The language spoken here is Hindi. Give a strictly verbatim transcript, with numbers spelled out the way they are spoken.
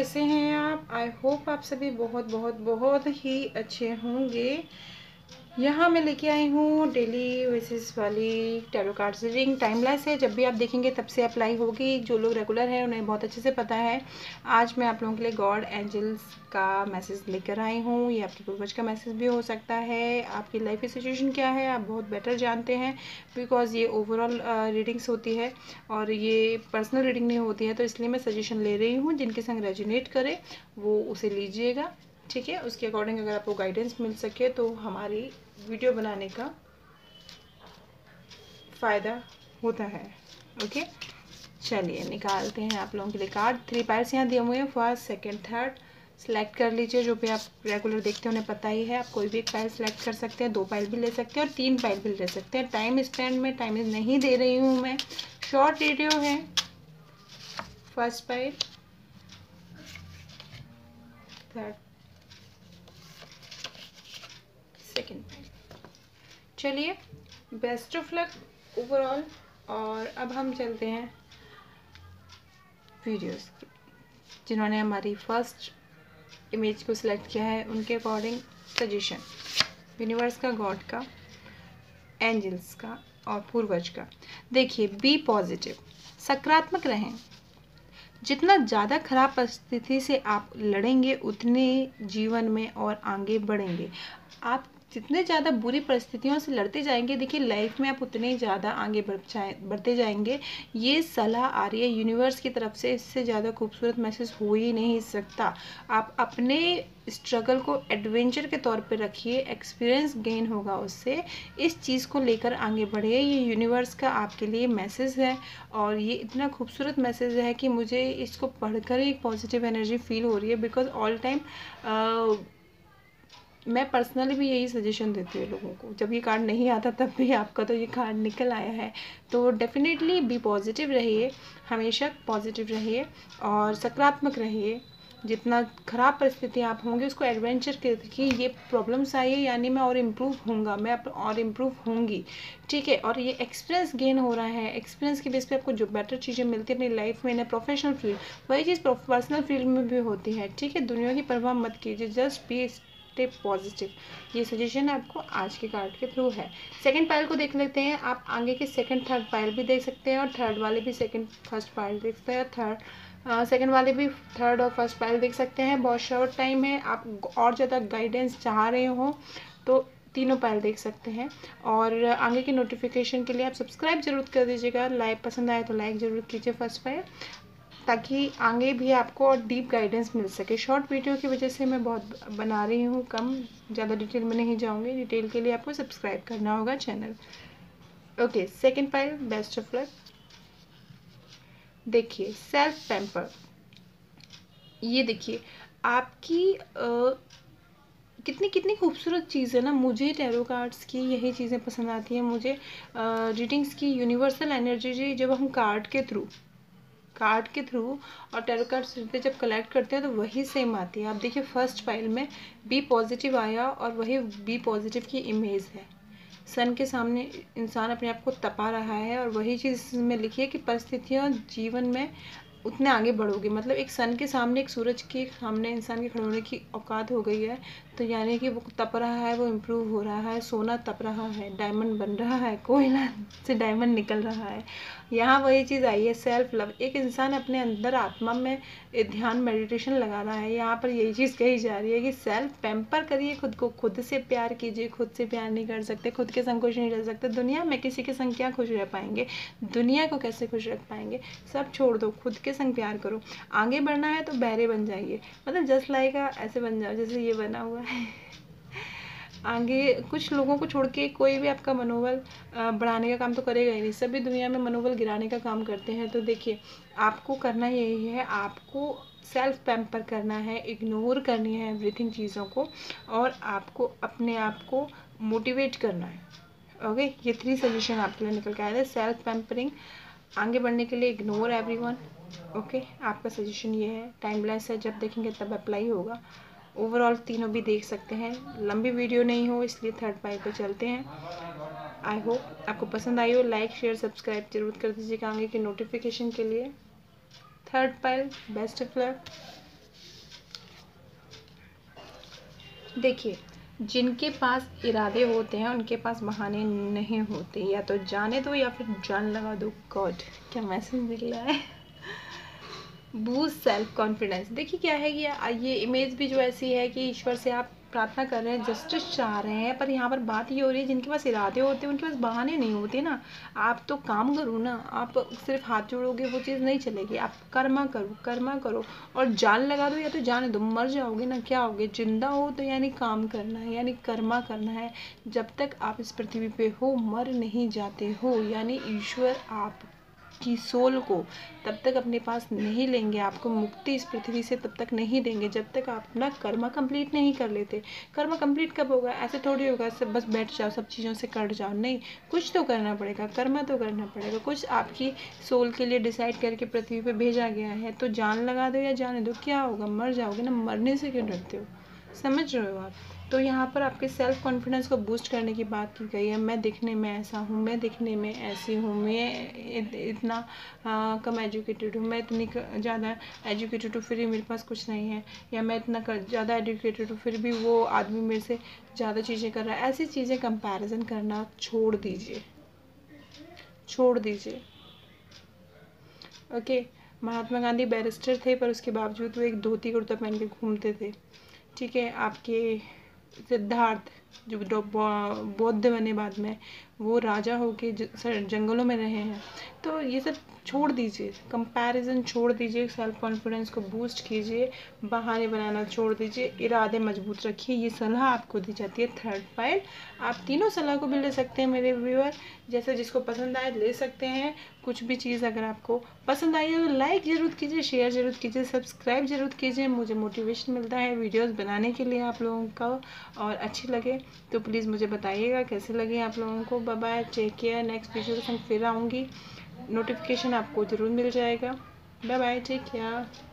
कैसे हैं आप? आई होप आप सभी बहुत बहुत बहुत ही अच्छे होंगे। यहाँ मैं लेके आई हूँ डेली बेसिस वाली टैरो कार्ड्स रीडिंग। टाइमलेस है, जब भी आप देखेंगे तब से अप्लाई होगी। जो लोग रेगुलर हैं उन्हें बहुत अच्छे से पता है। आज मैं आप लोगों के लिए गॉड एंजल्स का मैसेज लेकर आई हूँ। ये आपके पूर्वज का मैसेज भी हो सकता है। आपकी लाइफ की सिचुएशन क्या है आप बहुत बेटर जानते हैं, बिकॉज ये ओवरऑल रीडिंग्स होती है और ये पर्सनल रीडिंग नहीं होती है, तो इसलिए मैं सजेशन ले रही हूँ। जिनके संग रेजोनेट करे वो उसे लीजिएगा, ठीक है। उसके अकॉर्डिंग अगर आपको गाइडेंस मिल सके तो हमारी वीडियो बनाने का फ़ायदा होता है। ओके, चलिए निकालते हैं आप लोगों के लिए कार्ड। थ्री पाइल्स यहाँ दिए हुए हैं, फर्स्ट सेकंड थर्ड। सेलेक्ट कर लीजिए, जो भी आप रेगुलर देखते हैं उन्हें पता ही है। आप कोई भी एक पाइल सेलेक्ट कर सकते हैं, दो पाइल भी ले सकते हैं और तीन पाइल भी ले सकते हैं। टाइम स्पेंड में टाइम नहीं दे रही हूँ मैं, शॉर्ट वीडियो है। First pile, third, second pile. चलिए, बेस्ट ऑफ लक ओवरऑल। और अब हम चलते हैं वीडियोस की। जिन्होंने हमारी फर्स्ट इमेज को सिलेक्ट किया है उनके अकॉर्डिंग सजेशन यूनिवर्स का, गॉड का, एंजल्स का और पूर्वज का। देखिए, बी पॉजिटिव, सकारात्मक रहें। जितना ज़्यादा खराब परिस्थिति से आप लड़ेंगे उतने जीवन में और आगे बढ़ेंगे। आप जितने ज़्यादा बुरी परिस्थितियों से लड़ते जाएंगे, देखिए लाइफ में आप उतने ज़्यादा आगे बढ़ जाए बढ़ते जाएंगे। ये सलाह आ रही है यूनिवर्स की तरफ से, इससे ज़्यादा खूबसूरत मैसेज हो ही नहीं सकता। आप अपने स्ट्रगल को एडवेंचर के तौर पे रखिए, एक्सपीरियंस गेन होगा उससे। इस चीज़ को लेकर आगे बढ़िए, ये यूनिवर्स का आपके लिए मैसेज है। और ये इतना खूबसूरत मैसेज है कि मुझे इसको पढ़कर ही एक पॉजिटिव एनर्जी फील हो रही है, बिकॉज ऑल टाइम मैं पर्सनली भी यही सजेशन देती हूँ लोगों को। जब ये कार्ड नहीं आता तब भी आपका तो ये कार्ड निकल आया है। तो डेफिनेटली बी पॉजिटिव रहिए, हमेशा पॉजिटिव रहिए और सकारात्मक रहिए। जितना ख़राब परिस्थिति आप होंगे उसको एडवेंचर के देखिए। ये प्रॉब्लम्स आई है यानी मैं और इम्प्रूव होऊंगा, मैं और इम्प्रूव होंगी, ठीक है। और ये एक्सपीरियंस गेन हो रहा है, एक्सपीरियंस की बेस पे आपको जो बेटर चीज़ें मिलती है अपनी लाइफ में, ना प्रोफेशनल फील्ड, वही चीज़ पर्सनल फील्ड में भी होती है, ठीक है। दुनिया की परवाह मत कीजिए, जस्ट बी स्टे पॉजिटिव। ये सजेशन आपको आज के कार्ड के थ्रू है। सेकंड पाइल को देख लेते हैं। आप आगे के सेकंड थर्ड पाइल भी देख सकते हैं और थर्ड वाले भी सेकंड फर्स्ट पाइल देख सकते हैं, थर्ड सेकंड वाले भी थर्ड और फर्स्ट पाइल देख सकते हैं। बहुत शॉर्ट टाइम है, आप और ज़्यादा गाइडेंस चाह रहे हो तो तीनों पाइल देख सकते हैं। और आगे की नोटिफिकेशन के लिए आप सब्सक्राइब जरूर कर दीजिएगा। लाइक पसंद आए तो लाइक ज़रूर कीजिए फर्स्ट पाइल, ताकि आगे भी आपको और डीप गाइडेंस मिल सके। शॉर्ट वीडियो की वजह से मैं बहुत बना रही हूँ कम, ज़्यादा डिटेल में नहीं जाऊँगी। डिटेल के लिए आपको सब्सक्राइब करना होगा channel. Okay, second pile, best of luck. देखिए, सेल्फ पैम्पर। ये देखिए आपकी आ, कितनी कितनी खूबसूरत चीज़ है ना। मुझे टैरो कार्ड्स की यही चीज़ें पसंद आती हैं। मुझे रीडिंग्स की यूनिवर्सल एनर्जी जब हम कार्ड के थ्रू कार्ड के थ्रू और टैरो कार्ड्स पे जब कलेक्ट करते हैं तो वही सेम आती है। आप देखिए, फर्स्ट फाइल में बी पॉजिटिव आया और वही बी पॉजिटिव की इमेज है। सन के सामने इंसान अपने आप को तपा रहा है और वही चीज़ में लिखी है कि परिस्थितियाँ जीवन में उतने आगे बढ़ोगे। मतलब एक सन के सामने, एक सूरज के सामने इंसान के खड़े होने की औकात हो गई है, तो यानी कि वो तप रहा है, वो इम्प्रूव हो रहा है। सोना तप रहा है, डायमंड बन रहा है, कोयला से डायमंड निकल रहा है। यहाँ वही चीज़ आई है, सेल्फ लव। एक इंसान अपने अंदर आत्मा में ध्यान मेडिटेशन लगा रहा है। यहाँ पर यही चीज़ कही जा रही है कि सेल्फ पैम्पर करिए, खुद को खुद से प्यार कीजिए। खुद से प्यार नहीं कर सकते, खुद के संग खुश नहीं रह सकते, दुनिया में किसी के संग क्या खुश रह पाएंगे, दुनिया को कैसे खुश रख पाएंगे। सब छोड़ दो, खुद के संग प्यार करो। आगे बढ़ना है तो बहरे बन जाइए, मतलब जस्ट लाइक ऐसे बन जाओ जैसे ये बना हुआ है। आगे कुछ लोगों को छोड़ के कोई भी आपका मनोबल बढ़ाने का काम तो करेगा ही नहीं, सभी दुनिया में मनोबल गिराने का काम करते हैं। तो देखिए, आपको करना यही है, आपको सेल्फ पैम्पर करना है, इग्नोर करनी है एवरीथिंग चीज़ों को, और आपको अपने आप को मोटिवेट करना है। ओके, ये थ्री सजेशन आपके लिए निकल के आए थे। सेल्फ पैम्परिंग, आगे बढ़ने के लिए इग्नोर एवरीवन। ओके, आपका सजेशन ये है। टाइमलेस है, जब देखेंगे तब अप्लाई होगा। ओवरऑल तीनों भी देख सकते हैं। लंबी वीडियो नहीं हो इसलिए थर्ड पाइल पे चलते हैं। आई होप आपको पसंद आई हो। लाइक शेयर सब्सक्राइब जरूर कर दीजिएगा आगे की नोटिफिकेशन के लिए। Third pile, best of luck. देखिए, जिनके पास इरादे होते हैं उनके पास बहाने नहीं होते, या तो जाने दो या फिर जान लगा दो। गॉड, क्या मैसेज मिल रहा है। Boost self confidence. देखिए क्या है कि ये इमेज भी जो ऐसी है कि ईश्वर से आप प्रार्थना कर रहे हैं, जस्टिस चाह रहे हैं, पर यहाँ पर बात ये हो रही है जिनके पास इरादे होते हैं उनके पास बहाने नहीं होते ना। आप तो काम करो ना, आप सिर्फ हाथ जोड़ोगे वो चीज़ नहीं चलेगी। आप कर्मा करो, कर्मा करो और जान लगा दो या तो जाने दो, मर जाओगे ना, क्या होगे। जिंदा हो तो यानी काम करना है, यानी कर्मा करना है। जब तक आप इस पृथ्वी पे हो मर नहीं जाते हो, यानी ईश्वर आप की सोल को तब तक अपने पास नहीं लेंगे, आपको मुक्ति इस पृथ्वी से तब तक नहीं देंगे जब तक आप अपना कर्मा कंप्लीट नहीं कर लेते। कर्मा कंप्लीट कब होगा? ऐसे थोड़ी होगा सब बस बैठ जाओ सब चीज़ों से कट जाओ, नहीं, कुछ तो करना पड़ेगा, कर्मा तो करना पड़ेगा। कुछ आपकी सोल के लिए डिसाइड करके पृथ्वी पे भेजा गया है, तो जान लगा दो या जाने दो, क्या होगा? मर जाओगे ना। मरने से क्यों डरते हो? समझ रहे हो आप? तो यहाँ पर आपके सेल्फ कॉन्फिडेंस को बूस्ट करने की बात की गई है। मैं दिखने में ऐसा हूँ, मैं दिखने में ऐसी हूँ, मैं इत, इतना आ, कम एजुकेटेड हूँ, मैं इतनी ज़्यादा एजुकेटेड हूँ फिर भी मेरे पास कुछ नहीं है, या मैं इतना ज़्यादा एजुकेटेड हूँ फिर भी वो आदमी मेरे से ज़्यादा चीज़ें कर रहा है। ऐसी चीज़ें कंपैरिजन करना छोड़ दीजिए, छोड़ दीजिए। ओके, महात्मा गांधी बैरिस्टर थे पर उसके बावजूद वो एक धोती कुर्ता पहन के घूमते थे। ठीक है, आपके सिद्धार्थ जो बौद्ध बने बाद में, वो राजा होके जंगलों में रहे हैं। तो ये सब छोड़ दीजिए, कंपैरिजन छोड़ दीजिए, सेल्फ कॉन्फिडेंस को बूस्ट कीजिए, बहाने बनाना छोड़ दीजिए, इरादे मजबूत रखिए। ये सलाह आपको दी जाती है थर्ड पॉइंट। आप तीनों सलाह को भी ले सकते हैं मेरे व्यूअर, जैसे जिसको पसंद आए ले सकते हैं। कुछ भी चीज़ अगर आपको पसंद आई है तो लाइक ज़रूर कीजिए, शेयर ज़रूर कीजिए, सब्सक्राइब ज़रूर कीजिए। मुझे मोटिवेशन मिलता है वीडियोस बनाने के लिए आप लोगों का, और अच्छी लगे तो प्लीज़ मुझे बताइएगा कैसे लगे आप लोगों को। Bye bye, take care. Next video के संग फिर आऊँगी, नोटिफिकेशन आपको ज़रूर मिल जाएगा। Bye bye, take care.